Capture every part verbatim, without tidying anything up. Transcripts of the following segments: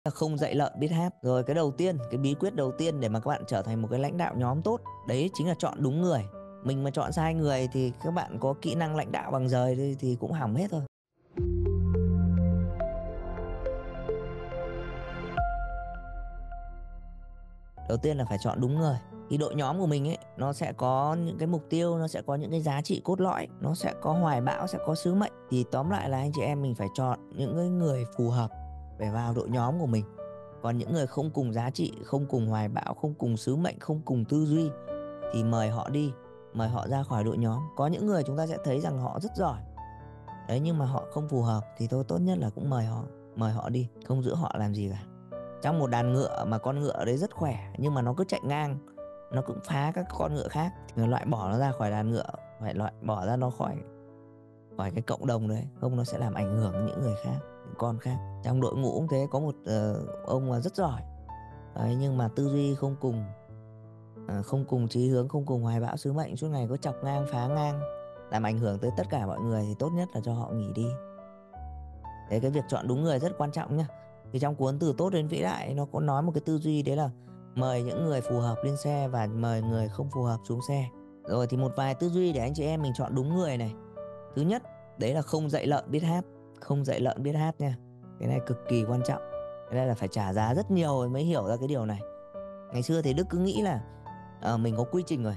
Không dạy lợn biết hát. Rồi cái đầu tiên, cái bí quyết đầu tiên để mà các bạn trở thành một cái lãnh đạo nhóm tốt, đấy chính là chọn đúng người. Mình mà chọn sai người thì các bạn có kỹ năng lãnh đạo bằng giời thì, thì cũng hỏng hết thôi. Đầu tiên là phải chọn đúng người. Thì đội nhóm của mình ấy, nó sẽ có những cái mục tiêu, nó sẽ có những cái giá trị cốt lõi, nó sẽ có hoài bão, sẽ có sứ mệnh. Thì tóm lại là anh chị em mình phải chọn những cái người phù hợp để vào đội nhóm của mình. Còn những người không cùng giá trị, không cùng hoài bão, không cùng sứ mệnh, không cùng tư duy thì mời họ đi, mời họ ra khỏi đội nhóm. Có những người chúng ta sẽ thấy rằng họ rất giỏi đấy, nhưng mà họ không phù hợp thì thôi tốt nhất là cũng mời họ, mời họ đi, không giữ họ làm gì cả. Trong một đàn ngựa mà con ngựa đấy rất khỏe nhưng mà nó cứ chạy ngang, nó cũng phá các con ngựa khác, thì loại bỏ nó ra khỏi đàn ngựa, phải loại bỏ ra nó khỏi khỏi cái cộng đồng đấy, không nó sẽ làm ảnh hưởng đến những người khác, những con khác. Trong đội ngũ cũng thế, có một uh, ông mà rất giỏi đấy, nhưng mà tư duy không cùng, uh, không cùng chí hướng, không cùng hoài bão sứ mệnh, suốt ngày có chọc ngang phá ngang, làm ảnh hưởng tới tất cả mọi người, thì tốt nhất là cho họ nghỉ đi. Đấy, cái việc chọn đúng người rất quan trọng nhá. Thì trong cuốn Từ tốt đến vĩ đại nó có nói một cái tư duy, đấy là mời những người phù hợp lên xe và mời người không phù hợp xuống xe. Rồi thì một vài tư duy để anh chị em mình chọn đúng người này. Thứ nhất, đấy là không dạy lợn biết hát. Không dạy lợn biết hát nha. Cái này cực kỳ quan trọng. Cái này là phải trả giá rất nhiều mới hiểu ra cái điều này. Ngày xưa thì Đức cứ nghĩ là à, mình có quy trình rồi,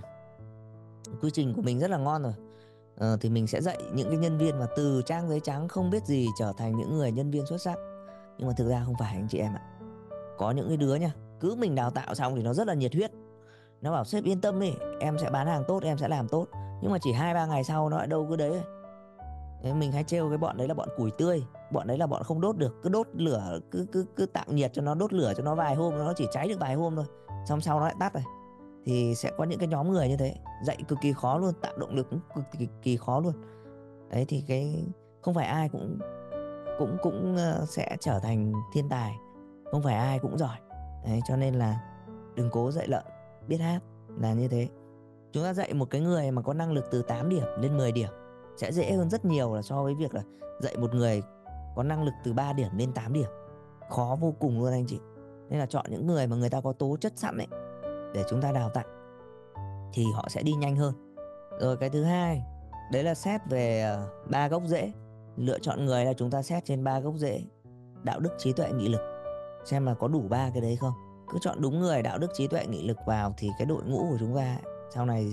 quy trình của mình rất là ngon rồi, à, thì mình sẽ dạy những cái nhân viên mà từ trang giấy trắng không biết gì trở thành những người nhân viên xuất sắc. Nhưng mà thực ra không phải anh chị em ạ. Có những cái đứa nha, cứ mình đào tạo xong thì nó rất là nhiệt huyết, nó bảo sếp yên tâm đi, em sẽ bán hàng tốt, em sẽ làm tốt. Nhưng mà chỉ hai ba ngày sau nó lại đâu cứ đấy. Đấy, mình hay trêu cái bọn đấy là bọn củi tươi. Bọn đấy là bọn không đốt được, cứ đốt lửa, cứ cứ cứ tạo nhiệt cho nó, đốt lửa cho nó vài hôm, nó chỉ cháy được vài hôm thôi, xong sau nó lại tắt rồi. Thì sẽ có những cái nhóm người như thế, dạy cực kỳ khó luôn, tạo động lực cũng cực kỳ, cực kỳ khó luôn. Đấy thì cái không phải ai cũng cũng cũng sẽ trở thành thiên tài, không phải ai cũng giỏi. Đấy, cho nên là đừng cố dạy lợn biết hát là như thế. Chúng ta dạy một cái người mà có năng lực từ tám điểm lên mười điểm sẽ dễ hơn rất nhiều là so với việc là dạy một người có năng lực từ ba điểm lên tám điểm. Khó vô cùng luôn anh chị. Nên là chọn những người mà người ta có tố chất sẵn ấy để chúng ta đào tạo thì họ sẽ đi nhanh hơn. Rồi cái thứ hai, đấy là xét về ba gốc rễ. Lựa chọn người là chúng ta xét trên ba gốc rễ: đạo đức, trí tuệ, nghị lực, xem là có đủ ba cái đấy không. Cứ chọn đúng người, đạo đức, trí tuệ, nghị lực vào thì cái đội ngũ của chúng ta sau này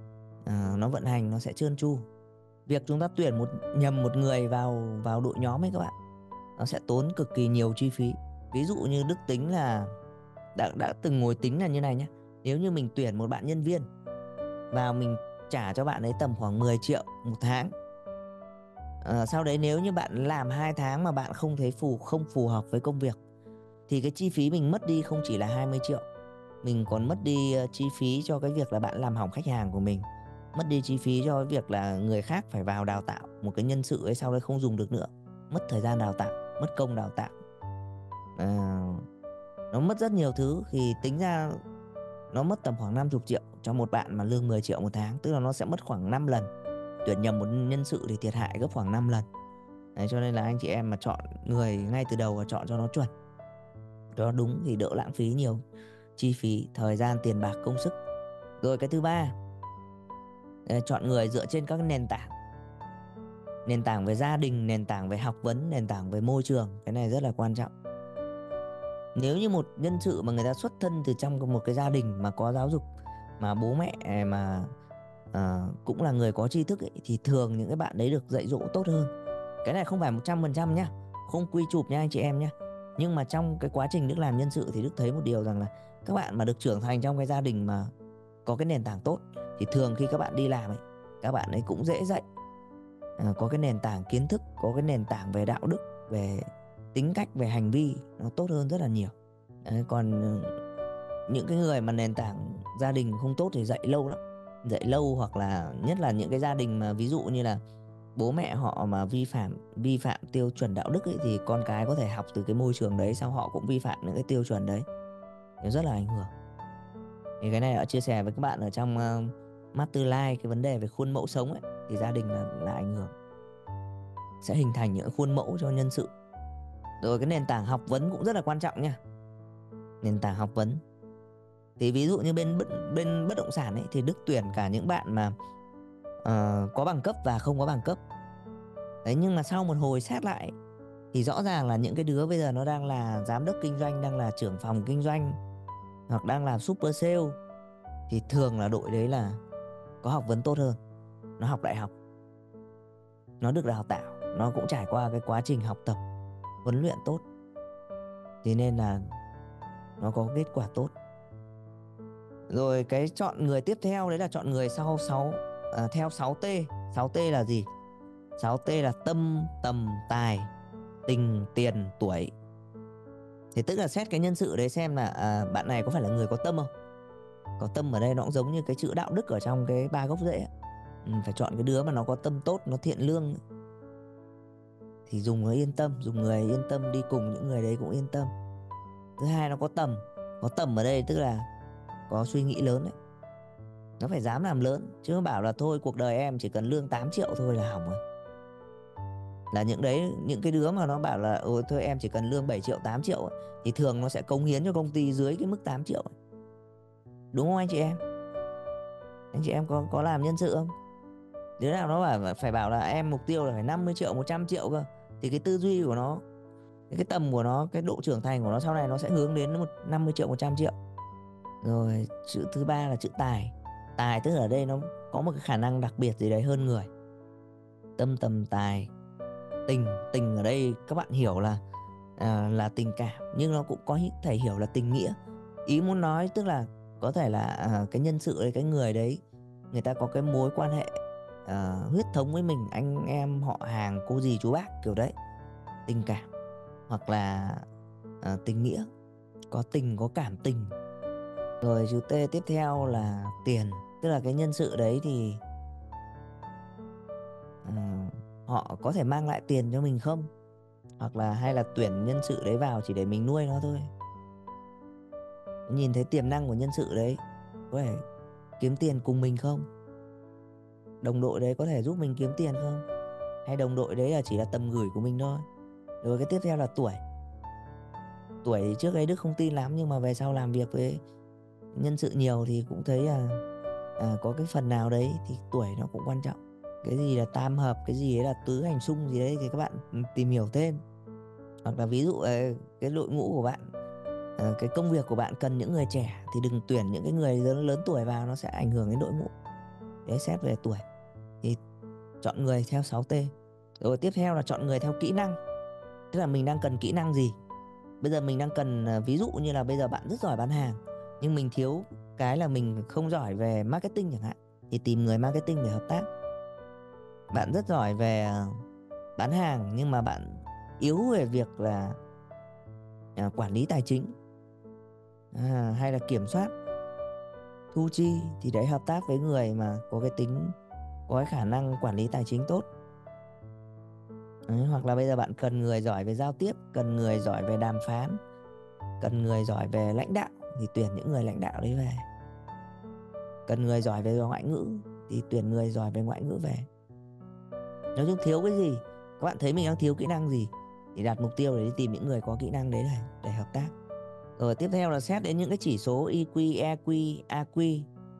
à, nó vận hành nó sẽ trơn tru. Việc chúng ta tuyển một nhầm một người vào vào đội nhóm ấy các bạn, nó sẽ tốn cực kỳ nhiều chi phí. Ví dụ như Đức tính là đã, đã từng ngồi tính là như này nhé. Nếu như mình tuyển một bạn nhân viên vào, mình trả cho bạn ấy tầm khoảng mười triệu một tháng. À, sau đấy nếu như bạn làm hai tháng mà bạn không thấy phù không phù hợp với công việc thì cái chi phí mình mất đi không chỉ là hai mươi triệu, mình còn mất đi chi phí cho cái việc là bạn làm hỏng khách hàng của mình, mất đi chi phí cho cái việc là người khác phải vào đào tạo một cái nhân sự ấy, sau đấy không dùng được nữa, mất thời gian đào tạo, mất công đào tạo, à, nó mất rất nhiều thứ. Thì tính ra nó mất tầm khoảng năm mươi triệu cho một bạn mà lương mười triệu một tháng, tức là nó sẽ mất khoảng năm lần. Tuyển nhầm một nhân sự thì thiệt hại gấp khoảng năm lần. Đấy, cho nên là anh chị em mà chọn người ngay từ đầu và chọn cho nó chuẩn, cho nó đúng thì đỡ lãng phí nhiều chi phí, thời gian, tiền bạc, công sức. Rồi cái thứ ba, chọn người dựa trên các nền tảng. Nền tảng về gia đình, nền tảng về học vấn, nền tảng về môi trường. Cái này rất là quan trọng. Nếu như một nhân sự mà người ta xuất thân từ trong một cái gia đình mà có giáo dục, mà bố mẹ mà à, cũng là người có tri thức ấy, thì thường những cái bạn đấy được dạy dỗ tốt hơn. Cái này không phải một trăm phần trăm nhá, không quy chụp nha anh chị em nhá. Nhưng mà trong cái quá trình Đức làm nhân sự thì Đức thấy một điều rằng là các bạn mà được trưởng thành trong cái gia đình mà có cái nền tảng tốt thì thường khi các bạn đi làm ấy, các bạn ấy cũng dễ dạy, à, có cái nền tảng kiến thức, có cái nền tảng về đạo đức, về tính cách, về hành vi nó tốt hơn rất là nhiều. Đấy, còn những cái người mà nền tảng gia đình không tốt thì dạy lâu lắm, dạy lâu, hoặc là nhất là những cái gia đình mà ví dụ như là bố mẹ họ mà vi phạm vi phạm tiêu chuẩn đạo đức ấy, thì con cái có thể học từ cái môi trường đấy, sau họ cũng vi phạm những cái tiêu chuẩn đấy, nó rất là ảnh hưởng. Thì cái này đã chia sẻ với các bạn ở trong uh, Master Life, cái vấn đề về khuôn mẫu sống ấy, thì gia đình là, là ảnh hưởng, sẽ hình thành những khuôn mẫu cho nhân sự. Rồi cái nền tảng học vấn cũng rất là quan trọng nha. Nền tảng học vấn. Thì ví dụ như bên bên bất động sản ấy thì Đức tuyển cả những bạn mà uh, có bằng cấp và không có bằng cấp. Đấy, nhưng mà sau một hồi xét lại thì rõ ràng là những cái đứa bây giờ nó đang là giám đốc kinh doanh, đang là trưởng phòng kinh doanh, hoặc đang làm super sale, thì thường là đội đấy là có học vấn tốt hơn. Nó học đại học, nó được đào tạo, nó cũng trải qua cái quá trình học tập, huấn luyện tốt, thế nên là nó có kết quả tốt. Rồi cái chọn người tiếp theo đấy là chọn người sau sáu à, theo sáu T. sáu T là gì? sáu T là tâm, tầm, tài, tình, tiền, tuổi. Thì tức là xét cái nhân sự đấy xem là à, bạn này có phải là người có tâm không? Có tâm ở đây nó cũng giống như cái chữ đạo đức ở trong cái ba gốc rễ. Ừ, phải chọn cái đứa mà nó có tâm tốt, nó thiện lương, thì dùng nó yên tâm, dùng người yên tâm, đi cùng những người đấy cũng yên tâm. Thứ hai, nó có tầm. Có tầm ở đây tức là có suy nghĩ lớn đấy. Nó phải dám làm lớn, chứ không bảo là thôi cuộc đời em chỉ cần lương tám triệu thôi là hỏng rồi. Là những đấy, những cái đứa mà nó bảo là ôi thôi em chỉ cần lương bảy triệu, tám triệu ấy, thì thường nó sẽ cống hiến cho công ty dưới cái mức tám triệu ấy. Đúng không anh chị em? Anh chị em có có làm nhân sự không? Đứa nào nó bảo phải bảo là em mục tiêu là phải năm mươi triệu, một trăm triệu cơ, thì cái tư duy của nó, cái tầm của nó, cái độ trưởng thành của nó sau này nó sẽ hướng đến một năm mươi triệu, một trăm triệu. Rồi chữ thứ ba là chữ tài. Tài tức là ở đây nó có một cái khả năng đặc biệt gì đấy hơn người. Tâm, tầm, tài. Tình, tình ở đây các bạn hiểu là à, là tình cảm, nhưng nó cũng có thể hiểu là tình nghĩa. Ý muốn nói tức là có thể là à, cái nhân sự đấy, cái người đấy, người ta có cái mối quan hệ à, huyết thống với mình, anh em họ hàng, cô dì chú bác kiểu đấy. Tình cảm hoặc là à, tình nghĩa, có tình, có cảm tình. Rồi chữ T tiếp theo là tiền, tức là cái nhân sự đấy thì à, họ có thể mang lại tiền cho mình không, hoặc là hay là tuyển nhân sự đấy vào chỉ để mình nuôi nó thôi. Nhìn thấy tiềm năng của nhân sự đấy có thể kiếm tiền cùng mình không, đồng đội đấy có thể giúp mình kiếm tiền không, hay đồng đội đấy là chỉ là tầm gửi của mình thôi. Rồi cái tiếp theo là tuổi. Tuổi thì trước đấy Đức không tin lắm, nhưng mà về sau làm việc với nhân sự nhiều thì cũng thấy là à, có cái phần nào đấy thì tuổi nó cũng quan trọng. Cái gì là tam hợp, cái gì đấy là tứ hành xung gì đấy thì các bạn tìm hiểu thêm. Hoặc là ví dụ cái đội ngũ của bạn, cái công việc của bạn cần những người trẻ thì đừng tuyển những cái người lớn, lớn tuổi vào, nó sẽ ảnh hưởng đến đội ngũ. Đấy, xét về tuổi thì chọn người theo sáu T. Rồi tiếp theo là chọn người theo kỹ năng, tức là mình đang cần kỹ năng gì. Bây giờ mình đang cần, ví dụ như là bây giờ bạn rất giỏi bán hàng nhưng mình thiếu cái là mình không giỏi về marketing chẳng hạn, thì tìm người marketing để hợp tác. Bạn rất giỏi về bán hàng nhưng mà bạn yếu về việc là à, quản lý tài chính à, hay là kiểm soát thu chi, thì đấy hợp tác với người mà có cái tính, có cái khả năng quản lý tài chính tốt. Đấy, hoặc là bây giờ bạn cần người giỏi về giao tiếp, cần người giỏi về đàm phán, cần người giỏi về lãnh đạo thì tuyển những người lãnh đạo đấy về. Cần người giỏi về ngoại ngữ thì tuyển người giỏi về ngoại ngữ về. Nói chung thiếu cái gì, các bạn thấy mình đang thiếu kỹ năng gì thì đặt mục tiêu để đi tìm những người có kỹ năng đấy để, để hợp tác. Rồi tiếp theo là xét đến những cái chỉ số i kiu, e kiu, a kiu.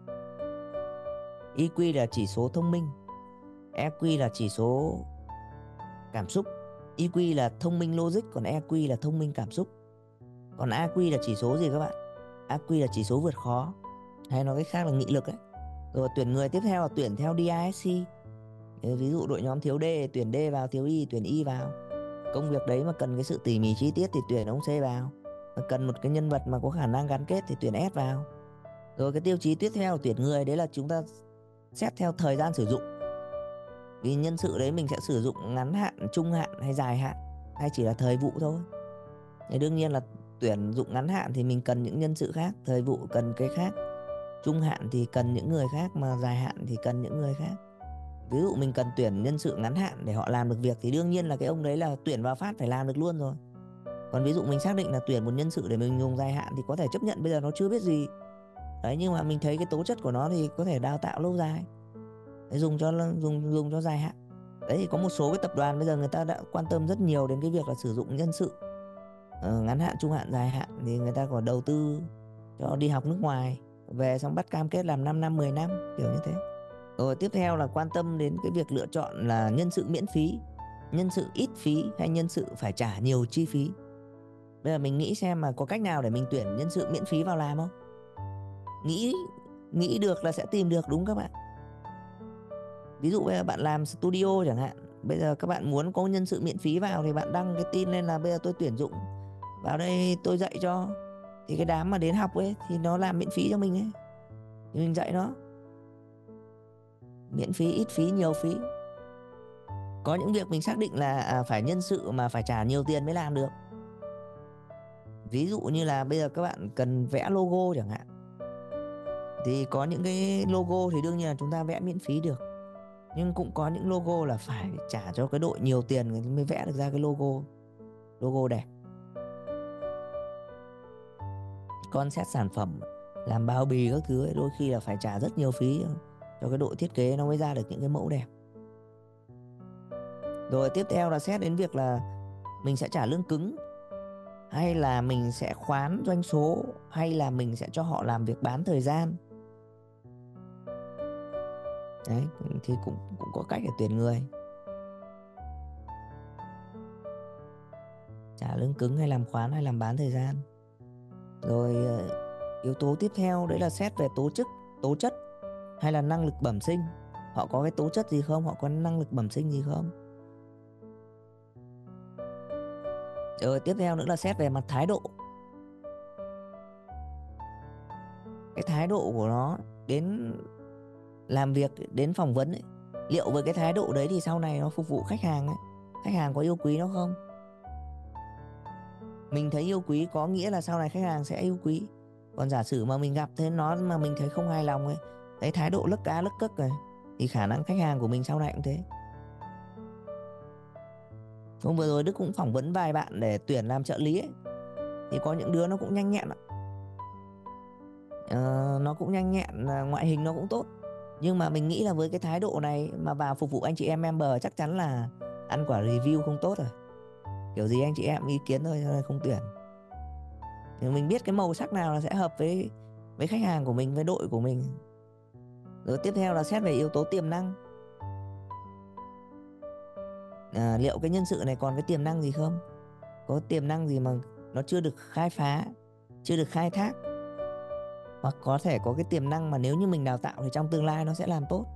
i kiu là chỉ số thông minh, e kiu là chỉ số cảm xúc. i kiu là thông minh logic, còn e kiu là thông minh cảm xúc. Còn a kiu là chỉ số gì các bạn? a kiu là chỉ số vượt khó, hay nói cách khác là nghị lực ấy. Rồi tuyển người tiếp theo là tuyển theo đê i ét xê. Ví dụ đội nhóm thiếu D, tuyển D vào, thiếu Y, tuyển Y vào. Công việc đấy mà cần cái sự tỉ mỉ chi tiết thì tuyển ông C vào. Mà cần một cái nhân vật mà có khả năng gắn kết thì tuyển S vào. Rồi cái tiêu chí tiếp theo là tuyển người, đấy là chúng ta xét theo thời gian sử dụng. Vì nhân sự đấy mình sẽ sử dụng ngắn hạn, trung hạn hay dài hạn, hay chỉ là thời vụ thôi. Thì đương nhiên là tuyển dụng ngắn hạn thì mình cần những nhân sự khác, thời vụ cần cái khác, trung hạn thì cần những người khác, mà dài hạn thì cần những người khác. Ví dụ mình cần tuyển nhân sự ngắn hạn để họ làm được việc thì đương nhiên là cái ông đấy là tuyển vào phát phải làm được luôn rồi. Còn ví dụ mình xác định là tuyển một nhân sự để mình dùng dài hạn thì có thể chấp nhận bây giờ nó chưa biết gì đấy, nhưng mà mình thấy cái tố chất của nó thì có thể đào tạo lâu dài, để dùng cho dùng dùng cho dài hạn. Đấy thì có một số cái tập đoàn bây giờ người ta đã quan tâm rất nhiều đến cái việc là sử dụng nhân sự uh, ngắn hạn, trung hạn, dài hạn thì người ta có đầu tư cho đi học nước ngoài, về xong bắt cam kết làm năm năm, mười năm, kiểu như thế. Rồi tiếp theo là quan tâm đến cái việc lựa chọn là nhân sự miễn phí, nhân sự ít phí hay nhân sự phải trả nhiều chi phí. Bây giờ mình nghĩ xem mà có cách nào để mình tuyển nhân sự miễn phí vào làm không? Nghĩ nghĩ được là sẽ tìm được, đúng các bạn. Ví dụ bây giờ bạn làm studio chẳng hạn, bây giờ các bạn muốn có nhân sự miễn phí vào thì bạn đăng cái tin lên là bây giờ tôi tuyển dụng vào đây tôi dạy cho, thì cái đám mà đến học ấy thì nó làm miễn phí cho mình ấy, thì mình dạy nó miễn phí, ít phí, nhiều phí. Có những việc mình xác định là à, phải nhân sự mà phải trả nhiều tiền mới làm được. Ví dụ như là bây giờ các bạn cần vẽ logo chẳng hạn, thì có những cái logo thì đương nhiên là chúng ta vẽ miễn phí được, nhưng cũng có những logo là phải trả cho cái đội nhiều tiền người mới vẽ được ra cái logo logo đẹp. Concept sản phẩm, làm bao bì các thứ ấy, đôi khi là phải trả rất nhiều phí cho cái đội thiết kế nó mới ra được những cái mẫu đẹp. Rồi tiếp theo là xét đến việc là mình sẽ trả lương cứng, hay là mình sẽ khoán doanh số, hay là mình sẽ cho họ làm việc bán thời gian. Đấy, thì cũng, cũng có cách để tuyển người. Trả lương cứng hay làm khoán hay làm bán thời gian. Rồi yếu tố tiếp theo đấy là xét về tố chức, tố chất hay là năng lực bẩm sinh. Họ có cái tố chất gì không? Họ có năng lực bẩm sinh gì không? Rồi tiếp theo nữa là xét về mặt thái độ. Cái thái độ của nó đến làm việc, đến phỏng vấn ấy, liệu với cái thái độ đấy thì sau này nó phục vụ khách hàng ấy, khách hàng có yêu quý nó không? Mình thấy yêu quý có nghĩa là sau này khách hàng sẽ yêu quý. Còn giả sử mà mình gặp thế nó mà mình thấy không hài lòng ấy, thấy thái độ lấc cá lấc cấc này, thì khả năng khách hàng của mình sau này cũng thế. Hôm vừa rồi Đức cũng phỏng vấn vài bạn để tuyển làm trợ lý ấy, thì có những đứa nó cũng nhanh nhẹn ạ. Ờ, nó cũng nhanh nhẹn, ngoại hình nó cũng tốt, nhưng mà mình nghĩ là với cái thái độ này mà vào phục vụ anh chị em member chắc chắn là ăn quả review không tốt rồi. Kiểu gì anh chị em ý kiến thôi, không tuyển. Thì mình biết cái màu sắc nào là sẽ hợp với với khách hàng của mình, với đội của mình. Rồi tiếp theo là xét về yếu tố tiềm năng. À, liệu cái nhân sự này còn cái tiềm năng gì không? Có tiềm năng gì mà nó chưa được khai phá, chưa được khai thác, hoặc có thể có cái tiềm năng mà nếu như mình đào tạo thì trong tương lai nó sẽ làm tốt.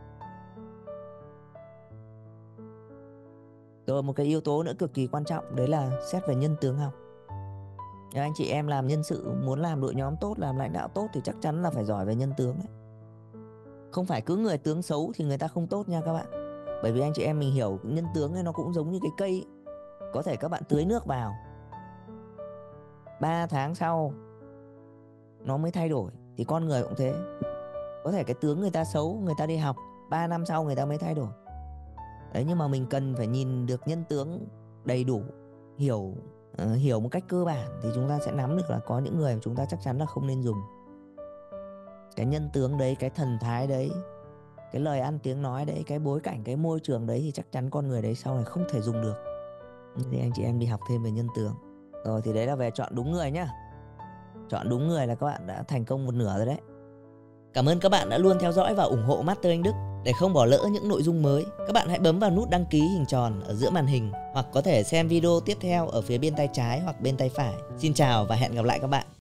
Rồi một cái yếu tố nữa cực kỳ quan trọng đấy là xét về nhân tướng học. Nếu anh chị em làm nhân sự, muốn làm đội nhóm tốt, làm lãnh đạo tốt thì chắc chắn là phải giỏi về nhân tướng đấy. Không phải cứ người tướng xấu thì người ta không tốt nha các bạn. Bởi vì anh chị em mình hiểu nhân tướng ấy nó cũng giống như cái cây. Có thể các bạn tưới nước vào, ba tháng sau nó mới thay đổi, thì con người cũng thế. Có thể cái tướng người ta xấu, người ta đi học, ba năm sau người ta mới thay đổi. Đấy, nhưng mà mình cần phải nhìn được nhân tướng đầy đủ, hiểu uh, hiểu một cách cơ bản thì chúng ta sẽ nắm được là có những người mà chúng ta chắc chắn là không nên dùng. Cái nhân tướng đấy, cái thần thái đấy, cái lời ăn tiếng nói đấy, cái bối cảnh, cái môi trường đấy thì chắc chắn con người đấy sau này không thể dùng được. Thì anh chị em đi học thêm về nhân tướng. Rồi thì đấy là về chọn đúng người nhá. Chọn đúng người là các bạn đã thành công một nửa rồi đấy. Cảm ơn các bạn đã luôn theo dõi và ủng hộ Master Anh Đức. Để không bỏ lỡ những nội dung mới, các bạn hãy bấm vào nút đăng ký hình tròn ở giữa màn hình, hoặc có thể xem video tiếp theo ở phía bên tay trái hoặc bên tay phải. Xin chào và hẹn gặp lại các bạn.